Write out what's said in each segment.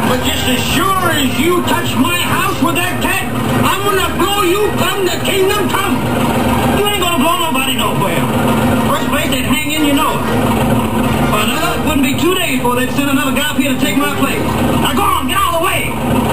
But just as sure as you touch my house with that cat, I'm gonna blow you from the kingdom come. You ain't gonna blow nobody nowhere. First place they'd hang in, you know it. But it wouldn't be 2 days before they'd send another guy up here to take my place. Now go on, get out of the way.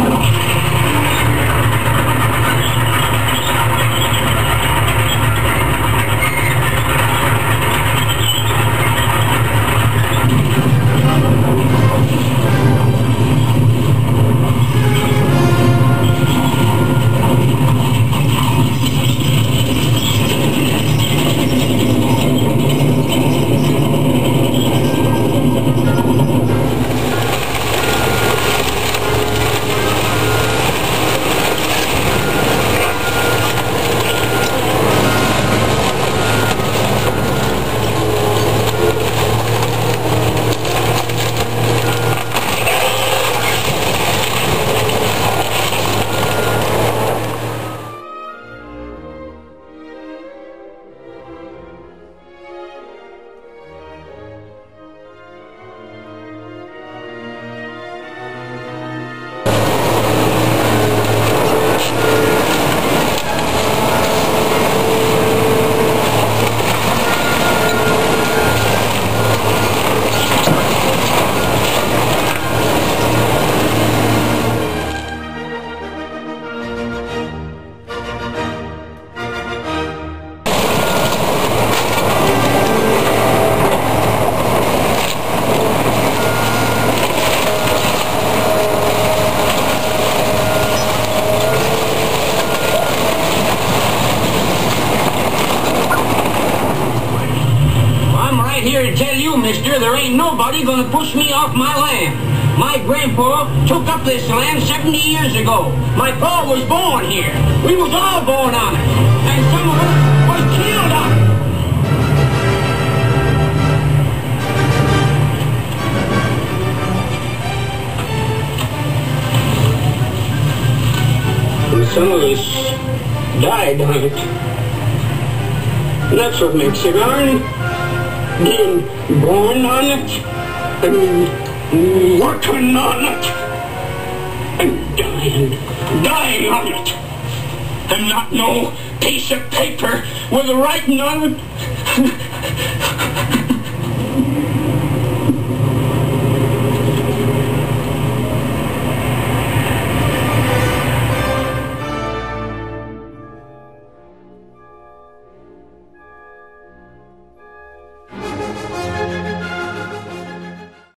Here to tell you, mister, there ain't nobody gonna push me off my land. My grandpa took up this land 70 years ago. My pa was born here. We was all born on it. And some of us was killed on it. And some of us died on it. And that's what makes it ours. Being born on it, and working on it, and dying on it, and not no piece of paper with a writing on it.